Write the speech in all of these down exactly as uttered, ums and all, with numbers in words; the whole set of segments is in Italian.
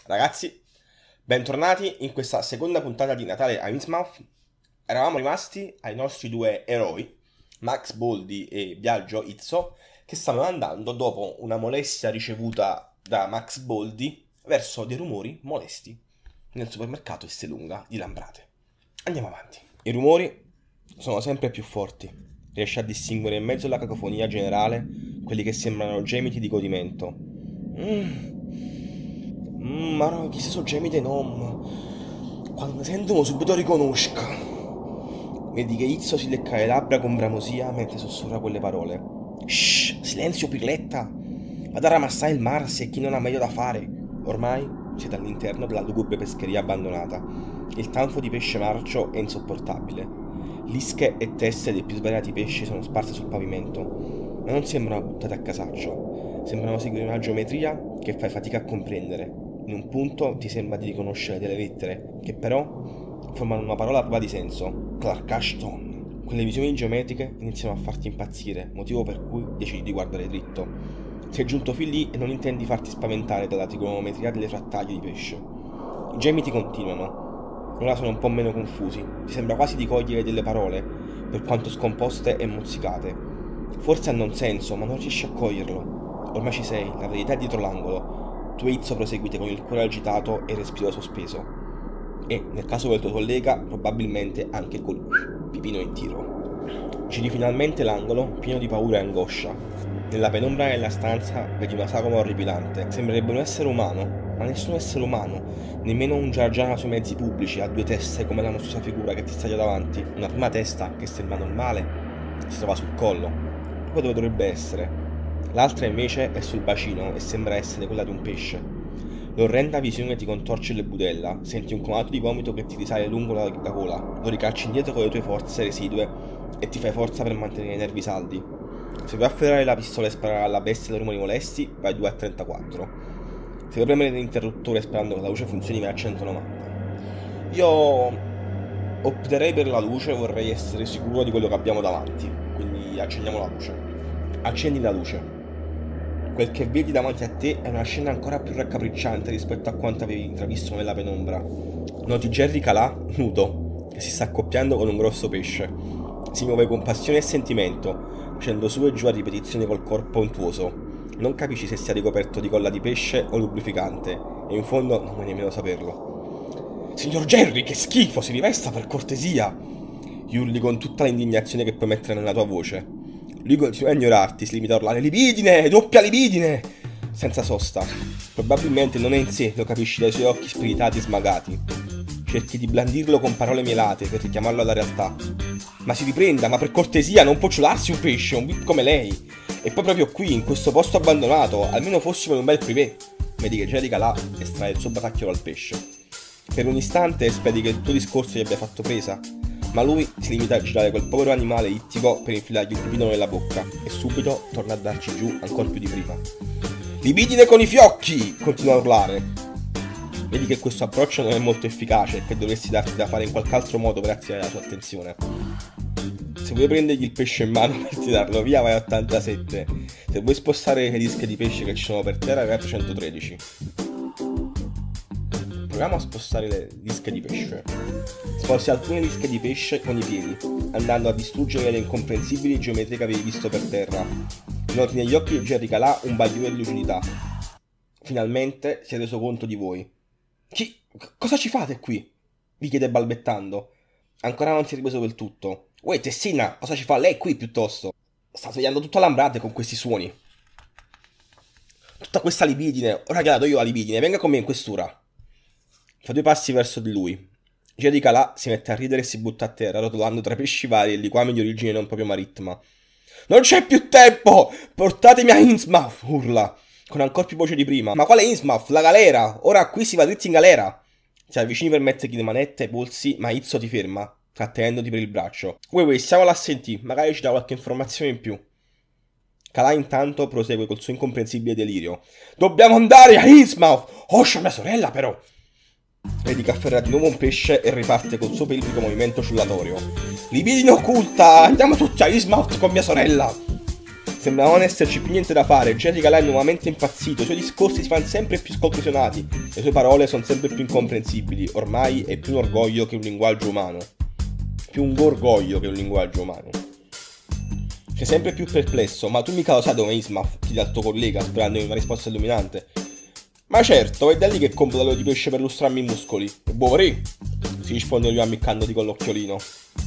Ragazzi, bentornati in questa seconda puntata di Natale a Innsmouth. Eravamo rimasti ai nostri due eroi, Max Boldi e Biagio Izzo, che stavano andando dopo una molestia ricevuta da Max Boldi verso dei rumori molesti nel supermercato Esselunga di Lambrate. Andiamo avanti. I rumori sono sempre più forti. Riesci a distinguere in mezzo alla cacofonia generale quelli che sembrano gemiti di godimento. Mmm. Mm, ma no, chissà sono gemiti non. Quando mi sentono subito riconosco. Vedi che Izzo si lecca le labbra con bramosia mentre sussurra quelle parole. Shh, silenzio pirletta. Vado a ramassare il Mars e chi non ha meglio da fare. Ormai siete all'interno della lugubre pescheria abbandonata. Il tanfo di pesce marcio è insopportabile. Lische e teste dei più svariati pesci sono sparse sul pavimento, ma non sembrano buttate a casaccio. Sembrano seguire una geometria che fai fatica a comprendere. In un punto ti sembra di riconoscere delle lettere, che però formano una parola priva di senso. Clark Ashton. Quelle visioni geometriche iniziano a farti impazzire, motivo per cui decidi di guardare dritto. Sei giunto fin lì e non intendi farti spaventare dalla trigonometria delle frattaglie di pesce. I gemiti continuano. Ora sono un po' meno confusi. Ti sembra quasi di cogliere delle parole, per quanto scomposte e mozzicate. Forse hanno un senso, ma non riesci a coglierlo. Ormai ci sei, la verità è dietro l'angolo. Tu e Izzo proseguite con il cuore agitato e il respiro sospeso. E, nel caso del tuo collega, probabilmente anche col pipino in tiro. Giri finalmente l'angolo, pieno di paura e angoscia. Nella penombra della stanza vedi una sagoma orripilante. Sembrerebbe un essere umano, ma nessun essere umano, nemmeno un giargiana sui mezzi pubblici ha due teste come la mostruosa figura che ti sta davanti. Una prima testa, che sembra normale, si trova sul collo, poi dove dovrebbe essere. L'altra invece è sul bacino e sembra essere quella di un pesce. L'orrenda visione ti contorce le budella, senti un conato di vomito che ti risale lungo la, la gola, lo ricacci indietro con le tue forze residue e ti fai forza per mantenere i nervi saldi. Se vuoi afferrare la pistola e sparare alla bestia dei rumori molesti, vai due a trentaquattro. Se vuoi premere l'interruttore sperando che la luce funzioni, vai a centonovanta. Io opterei per la luce, vorrei essere sicuro di quello che abbiamo davanti, quindi accendiamo la luce. Accendi la luce. Quel che vedi davanti a te è una scena ancora più raccapricciante rispetto a quanto avevi intravisto nella penombra. Noti Jerry Calà, nudo, che si sta accoppiando con un grosso pesce. Si muove con passione e sentimento, facendo su e giù a ripetizione col corpo untuoso. Non capisci se sia ricoperto di colla di pesce o lubrificante, e in fondo non vuoi nemmeno saperlo. Signor Jerry, che schifo, si rivesta per cortesia! Gli urli con tutta l'indignazione che puoi mettere nella tua voce. Lui continua a ignorarti, si limita a urlare libidine, doppia libidine, senza sosta. Probabilmente non è in sé, lo capisci dai suoi occhi spiritati e smagati. Cerchi di blandirlo con parole mielate per richiamarlo alla realtà. Ma si riprenda, ma per cortesia, non può ciolarsi un pesce, un bip come lei. E poi proprio qui, in questo posto abbandonato, almeno fossimo in un bel privé. Vedi che Jerry Calà estrae il suo batacchiolo al pesce. Per un istante speri che il tuo discorso gli abbia fatto presa, ma lui si limita a girare quel povero animale ittico per infilargli il pipino nella bocca e subito torna a darci giù ancora più di prima. Libidine con i fiocchi! Continua a urlare. Vedi che questo approccio non è molto efficace e che dovresti darti da fare in qualche altro modo per attirare la sua attenzione. Se vuoi prendergli il pesce in mano per tirarlo via vai a ottantasette. Se vuoi spostare le dische di pesce che ci sono per terra vai a trecentotredici. Proviamo a spostare le dische di pesce. Sposti alcune dische di pesce con i piedi, andando a distruggere le incomprensibili geometrie che avevi visto per terra. Noti negli occhi di Jerry Calà un bagliore di lucidità. Finalmente si è reso conto di voi. Chi? Cosa ci fate qui? Vi chiede balbettando. Ancora non si è ripreso del tutto. Uè, Tessina, cosa ci fa lei qui piuttosto? Sta svegliando tutto Lambrate con questi suoni. Tutta questa libidine, ora che la do io la libidine, venga con me in questura. Fa due passi verso di lui. Jerry Calà si mette a ridere e si butta a terra, rotolando tra pesci vari e liquami di origine non proprio marittima. Non c'è più tempo! Portatemi a Innsmouth! Urla, con ancora più voce di prima. Ma quale Innsmouth? La galera! Ora qui si va dritti in galera! Ti avvicini per mettergli le manette ai polsi, ma Izzo ti ferma, trattenendoti per il braccio. Uè uè, stiamo là a sentire, magari ci dà qualche informazione in più. Calà intanto prosegue col suo incomprensibile delirio. Dobbiamo andare a Innsmouth! Oh, c'è mia sorella però! Vedi che afferra di nuovo un pesce e riparte col suo pelvico movimento oscillatorio. Libidine occulta! Andiamo tutti a Innsmouth con mia sorella! Sembra non esserci più niente da fare, Jerry Calà è nuovamente impazzito, i suoi discorsi si fanno sempre più sconclusionati, le sue parole sono sempre più incomprensibili, ormai è più un orgoglio che un linguaggio umano. Più un gorgoglio che un linguaggio umano. Sei sempre più perplesso, ma tu mica lo sai dove è Ismaf, chiede al tuo collega, sperando in una risposta illuminante. Ma certo, è da lì che compro l'olio di pesce per lustrarmi i muscoli. E buori! Si risponde lui ammiccandoti con l'occhiolino.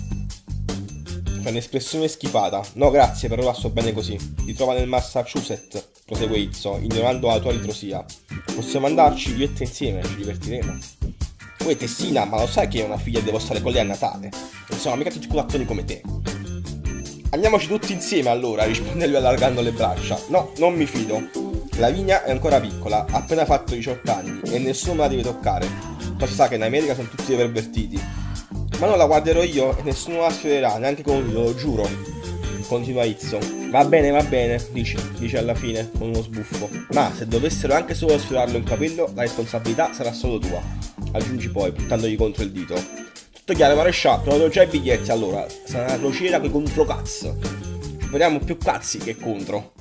Fa un'espressione schifata. No, grazie, per ora sto bene così. Ti trova nel Massachusetts, prosegue Izzo, ignorando la tua ritrosia. Possiamo andarci io e te insieme, ci divertiremo. Uè, Tessina, ma lo sai che ho una figlia e devo stare con lei a Natale? Non sono mica tutti culattoni come te. Andiamoci tutti insieme allora, risponde lui allargando le braccia. No, non mi fido. Lavinia è ancora piccola, ha appena fatto diciotto anni e nessuno me la deve toccare. Poi si sa che in America sono tutti dei pervertiti. Ma non la guarderò io e nessuno la sfiderà, neanche con lui, lo giuro. Continua Izzo. Va bene, va bene, dice, dice alla fine con uno sbuffo. Ma se dovessero anche solo sfiorarlo in capello, la responsabilità sarà solo tua. Aggiungi poi, buttandogli contro il dito. Tutto chiaro, maresciallo, prenoto già i biglietti allora. Sarà una crociera coi contro cazzo. Speriamo più cazzi che contro.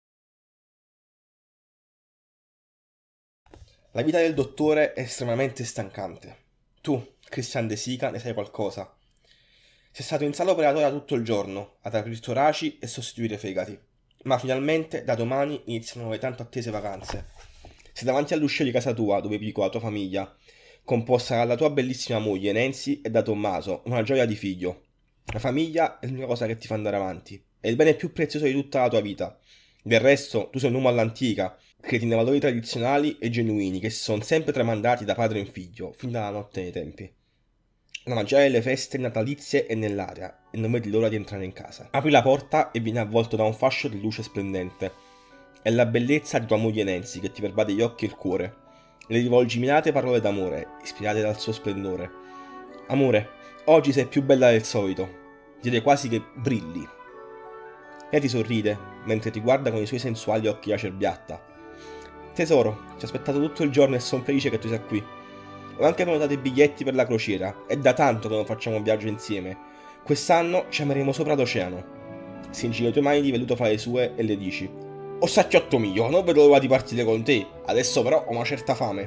La vita del dottore è estremamente stancante. Tu, Christian De Sica, ne sai qualcosa. Sei stato in sala operatoria tutto il giorno, ad aprire toraci e sostituire fegati. Ma finalmente, da domani, iniziano le tanto attese vacanze. Sei davanti all'uscio di casa tua, dove vivi con la tua famiglia, composta dalla tua bellissima moglie Nancy e da Tommaso, una gioia di figlio. La famiglia è l'unica cosa che ti fa andare avanti. È il bene più prezioso di tutta la tua vita. Del resto, tu sei un uomo all'antica, credi nei valori tradizionali e genuini che si sono sempre tramandati da padre in figlio, fin dalla notte dei tempi. La magia delle feste natalizie è nell'aria e non vedi l'ora di entrare in casa. Apri la porta e vieni avvolto da un fascio di luce splendente. È la bellezza di tua moglie Nancy che ti pervade gli occhi e il cuore. Le rivolgi mirate parole d'amore, ispirate dal suo splendore. Amore, oggi sei più bella del solito. Direi quasi che brilli. Lei ti sorride, mentre ti guarda con i suoi sensuali occhi da cerbiatta. Tesoro, ti ho aspettato tutto il giorno e sono felice che tu sia qui. Ho anche prenotato i biglietti per la crociera. È da tanto che non facciamo un viaggio insieme. Quest'anno ci ameremo sopra l'oceano. Si ingira le tue mani di velluto fra le sue e le dici: "Oh sacchiotto mio, non vedo l'ora di partire con te. Adesso però ho una certa fame."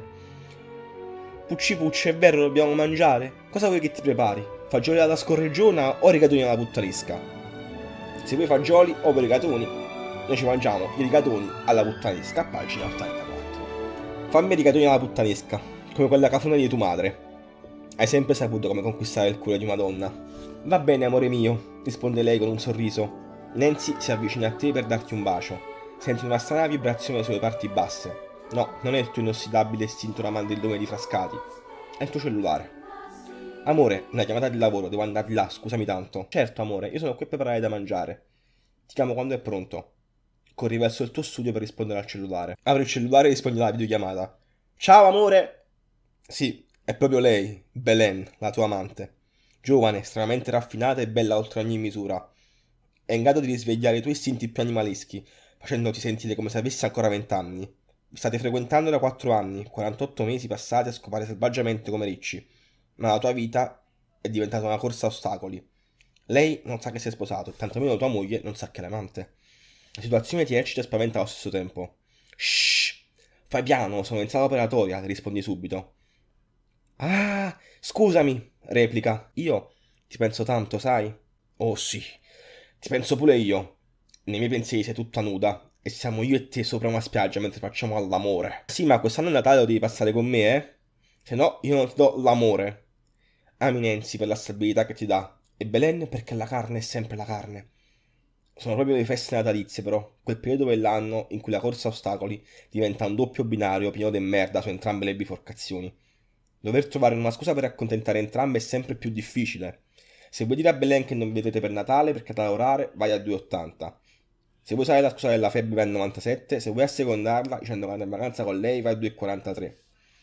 Pucci pucci, è vero, dobbiamo mangiare? Cosa vuoi che ti prepari? Fagioli alla scorreggiona o rigatoni alla puttanesca? Se vuoi fagioli o per rigatoni, noi ci mangiamo i rigatoni alla puttanesca, pagina ottantaquattro. Fammi i rigatoni alla puttanesca, come quella cafona di tua madre. Hai sempre saputo come conquistare il cuore di una donna. Va bene, amore mio, risponde lei con un sorriso. Nancy si avvicina a te per darti un bacio. Senti una strana vibrazione sulle parti basse. No, non è il tuo inossidabile istinto da mandillone di Frascati. È il tuo cellulare. Amore, una chiamata di lavoro, devo andare di là, scusami tanto. Certo, amore, io sono qui a preparare da mangiare. Ti chiamo quando è pronto. Corri verso il tuo studio per rispondere al cellulare. Apri il cellulare e rispondi alla videochiamata. Ciao, amore! Sì, è proprio lei, Belen, la tua amante. Giovane, estremamente raffinata e bella oltre ogni misura. È in grado di risvegliare i tuoi istinti più animaleschi, facendoti sentire come se avessi ancora vent'anni. Vi state frequentando da quattro anni, quarantotto mesi passati a scopare selvaggiamente come ricci. Ma la tua vita è diventata una corsa a ostacoli. Lei non sa che sei sposato, e tantomeno tua moglie non sa che è l'amante. La situazione ti eccita e spaventa allo stesso tempo. Shh! Fai piano, sono in sala operatoria, ti rispondi subito. Ah, scusami, replica. Io ti penso tanto, sai? Oh sì, ti penso pure io. Nei miei pensieri sei tutta nuda e siamo io e te sopra una spiaggia mentre facciamo all'amore. Sì, ma quest'anno è Natale lo devi passare con me, eh? Se no, io non ti do l'amore. Ami Nancy per la stabilità che ti dà e Belen perché la carne è sempre la carne. Sono proprio le feste natalizie, però, quel periodo dell'anno in cui la corsa a ostacoli diventa un doppio binario pieno di merda su entrambe le biforcazioni. Dover trovare una scusa per accontentare entrambe è sempre più difficile. Se vuoi dire a Belen che non vi vedete per Natale perché da lavorare, vai a due e ottanta. Se vuoi usare la scusa della febbre vai a novantasette, se vuoi assecondarla dicendo che andare in vacanza con lei vai a due e quarantatré.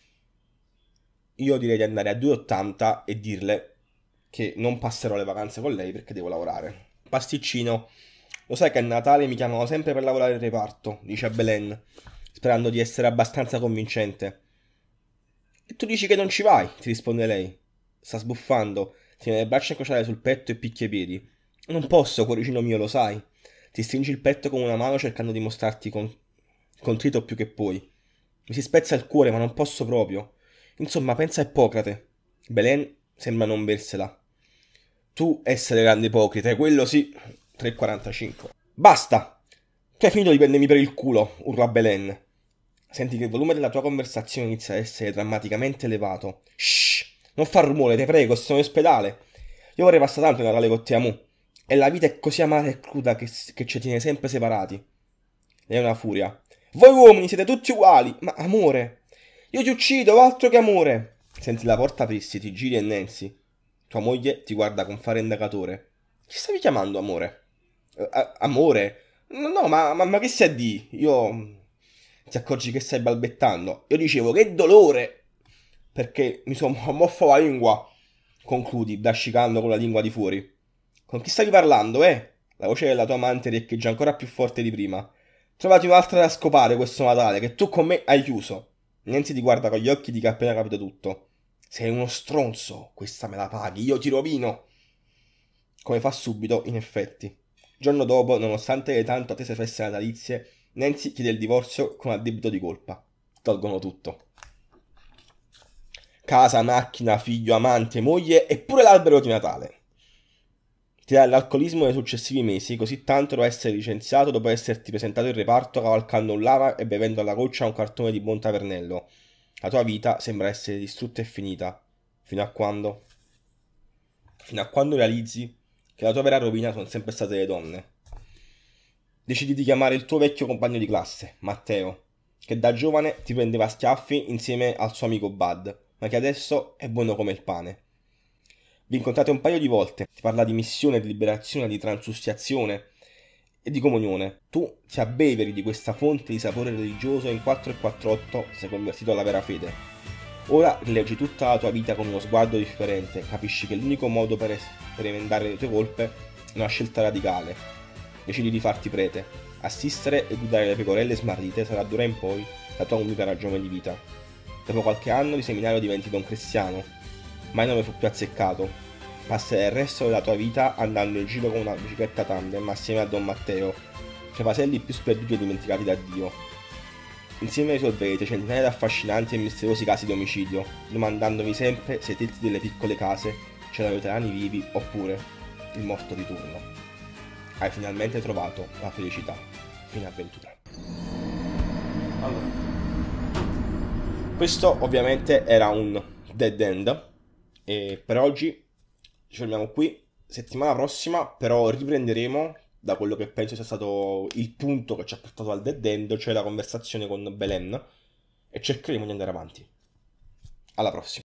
Io direi di andare a due e ottanta e dirle che non passerò le vacanze con lei perché devo lavorare. Pasticcino. Lo sai che a Natale mi chiamano sempre per lavorare in reparto, dice a Belen, sperando di essere abbastanza convincente. E tu dici che non ci vai, ti risponde lei. Sta sbuffando, tiene le braccia incrociate sul petto e picchia i piedi. Non posso, cuoricino mio, lo sai. Ti stringi il petto con una mano cercando di mostrarti con... contrito più che puoi. Mi si spezza il cuore, ma non posso proprio. Insomma, pensa a Ippocrate. Belen sembra non versela. Tu essere grande ipocrita, quello sì. tre e quarantacinque. Basta! Tu hai finito di prendermi per il culo, urla Belen. Senti che il volume della tua conversazione inizia a essere drammaticamente elevato. Shh! Non far rumore, te prego, sono in ospedale. Io vorrei passare tanto il Natale con te, amù. E la vita è così amara e cruda che, che ci tiene sempre separati. Lei è una furia. Voi uomini siete tutti uguali. Ma amore, io ti uccido, altro che amore. Senti la porta aprirsi, ti giri e Nancy. Tua moglie ti guarda con fare indagatore. Chi stavi chiamando amore? Uh, amore? No, no, ma, ma, ma che stai a di? Io... Ti accorgi che stai balbettando. Io dicevo, che dolore! Perché mi sono mosso la lingua. Concludi, brascicando con la lingua di fuori. Con chi stavi parlando, eh? La voce della tua amante riecheggia ancora più forte di prima. Trovati un'altra da scopare questo Natale, che tu con me hai chiuso. Nancy ti guarda con gli occhi di chi ha appena capito tutto. Sei uno stronzo, questa me la paghi, io ti rovino. Come fa subito, in effetti. Giorno dopo, nonostante le tanto attese feste natalizie, Nancy chiede il divorzio con addebito di colpa. Tolgono tutto. Casa, macchina, figlio, amante, moglie e pure l'albero di Natale. Ti dà l'alcolismo nei successivi mesi, così tanto da essere licenziato dopo esserti presentato in reparto cavalcando un lama e bevendo alla goccia un cartone di buon tavernello. La tua vita sembra essere distrutta e finita. Fino a quando? Fino a quando realizzi che la tua vera rovina sono sempre state le donne. Decidi di chiamare il tuo vecchio compagno di classe, Matteo, che da giovane ti prendeva a schiaffi insieme al suo amico Bud, ma che adesso è buono come il pane. Vi incontrate un paio di volte, ti parla di missione, di liberazione, di transustiazione e di comunione. Tu ti abbeveri di questa fonte di sapore religioso e in quattro e quarantotto sei convertito alla vera fede. Ora rileggi tutta la tua vita con uno sguardo differente, capisci che l'unico modo per, es- per emendare le tue colpe è una scelta radicale. Decidi di farti prete. Assistere e guidare le pecorelle smarrite sarà d'ora in poi la tua unica ragione di vita. Dopo qualche anno di seminario diventi don cristiano. Mai non mi fu più azzeccato. Passerai il resto della tua vita andando in giro con una bicicletta tandem assieme a Don Matteo, tra i paselli più sperduti e dimenticati da Dio. Insieme risolverete centinaia di affascinanti e misteriosi casi di omicidio, domandandovi sempre se i tetti delle piccole case c'erano veterani vivi oppure il morto di turno. Hai finalmente trovato la felicità. Fine avventura. Allora, questo ovviamente era un dead end. E per oggi ci fermiamo qui. Settimana prossima però riprenderemo da quello che penso sia stato il punto che ci ha portato al dead end, cioè la conversazione con Belen, e cercheremo di andare avanti. Alla prossima.